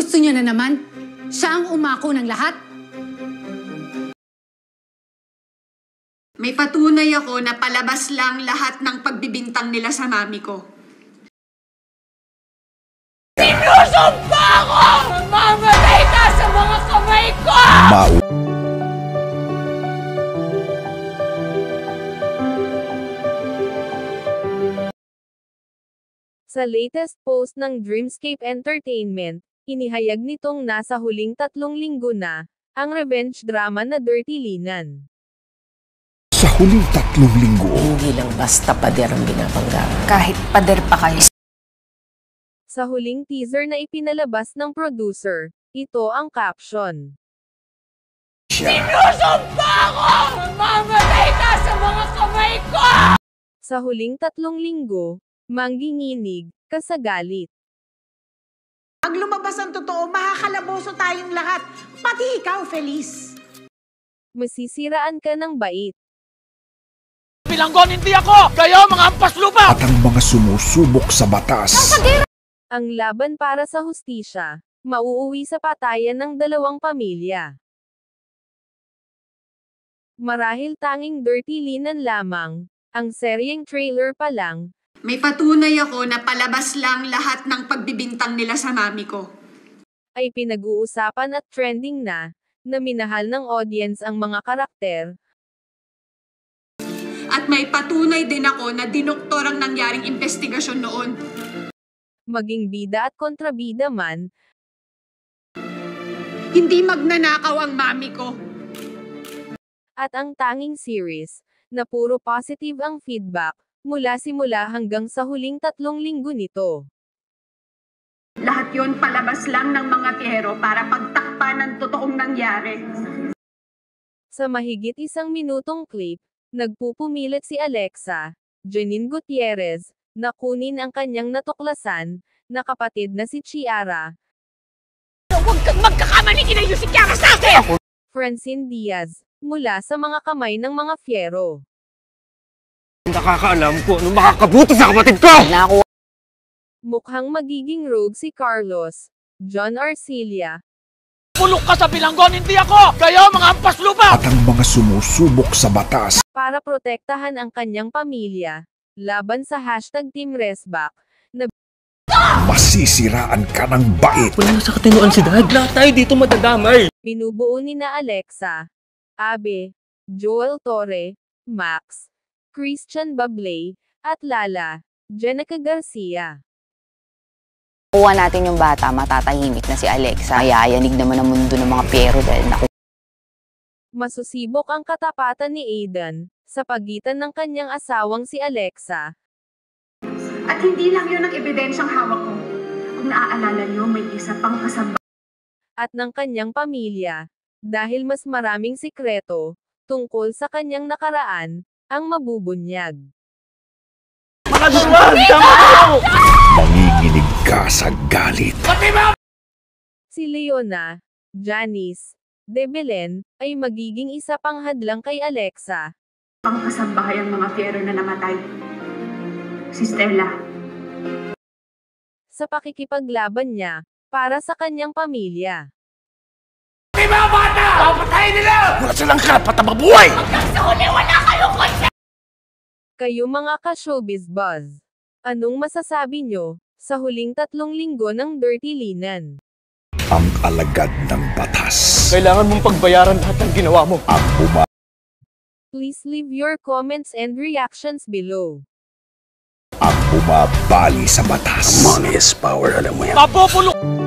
Gusto niyo na naman? Siya ang umako ng lahat? May patunay ako na palabas lang lahat ng pagbibintang nila sa mami ko. Sinusumpa ako! Mamamatay ka sa mga kamay ko! Sa latest post ng Dreamscape Entertainment, inihayag nitong nasa huling 3 linggo na ang revenge drama na Dirty Linan. Sa huling 3 linggo, hindi lang basta pader ang binabangga. Kahit pader pa kayo. Sa huling teaser na ipinalabas ng producer, ito ang caption. Sinusumpa ako! Mamamatay ka sa mga kamay ko! Sa huling 3 linggo, mangginginig ka sa galit. Pag lumabas ang totoo, makakalaboso tayong lahat. Pati ikaw, Feliz. Masisiraan ka ng bait. Bilanggon hindi ako! Kayo mga ampas lupa! At ang mga sumusubok sa batas. Ang laban para sa hustisya, mauuwi sa patayan ng 2 pamilya. Marahil tanging Dirty Linan lamang, ang seryeng trailer pa lang, May patunay ako na palabas lang lahat ng pagbibintang nila sa mami ko. ay pinag-uusapan at trending na minahal ng audience ang mga karakter. At may patunay din ako na dinoktor ang nangyaring investigasyon noon. Maging bida at kontrabida man, Hindi magnanakaw ang mami ko. at ang tanging series, na puro positive ang feedback, mula simula hanggang sa huling 3 linggo nito. Lahat yon palabas lang ng mga Piero para pagtakpan ng totoong nangyari. Sa mahigit 1 minutong clip, nagpupumilit si Alexa, Janine Gutierrez, na kunin ang kanyang natuklasan, na kapatid na si Chiara. Huwag kang magkakamali kinayo si Chiara sa akin! Francine Diaz, mula sa mga kamay ng mga Fiero. Nakakaalam ko ano makakabuti sa kapatid ko! Mukhang magiging rogue si Carlos, John Arcilla, Pulok ka sa bilanggon, hindi ako! Kayo mga ampas lupa! At ang mga sumusubok sa batas. para protektahan ang kanyang pamilya, laban sa #Team Resback, na Masisiraan ka ng bait. Wala na sa katinoan si Dad. Lahat tayo dito madadamay. binubuo ni na Alexa, Abe, Joel Torre, Max, Christian Bablay, at Lala, Jenica Garcia. Kuha natin yung bata, matatahimik na si Alexa. Mayayanig naman ang mundo ng mga Piero dahil Masusibok ang katapatan ni Aidan, sa pagitan ng kanyang asawang si Alexa, At hindi lang yun ang ebidensyang hawak ko. Kung naaalala niyo, may isa pang kasabay. at ng kanyang pamilya, dahil mas maraming sikreto, tungkol sa kanyang nakaraan, ang mabubunyag. Mga duwag! Tama kayo! Manginginig ka sa galit. Si Leona, Janice, De Belen, ay magiging isa pang hadlang kay Alexa, Pang kasambahay ang mga Piero na namatay. Si Stella. sa pakikipaglaban niya, para sa kanyang pamilya. Di ba bata? Papatayin nila! Wala silang karapat na mabuhay! Sa huli wala kayong konsya! Kayo mga ka-showbiz buzz, anong masasabi nyo sa huling 3 linggo ng Dirty Linan? Ang alagad ng batas. Kailangan mong pagbayaran lahat ng ginawa mo. Ang Please leave your comments and reactions below. bumabali sa batas. Money is power, alam mo yan. Mapupulok!